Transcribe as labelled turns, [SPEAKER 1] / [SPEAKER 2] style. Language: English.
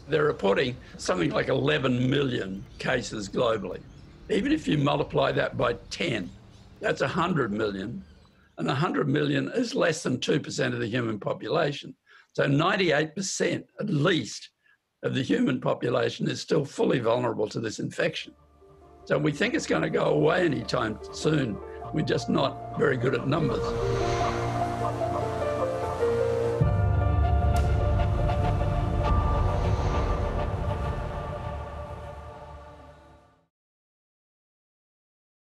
[SPEAKER 1] They're reporting something like 11 million cases globally. Even if you multiply that by 10, that's 100 million. And 100 million is less than 2% of the human population. So 98% at least of the human population is still fully vulnerable to this infection. So we think it's going to go away anytime soon. We're just not very good at numbers.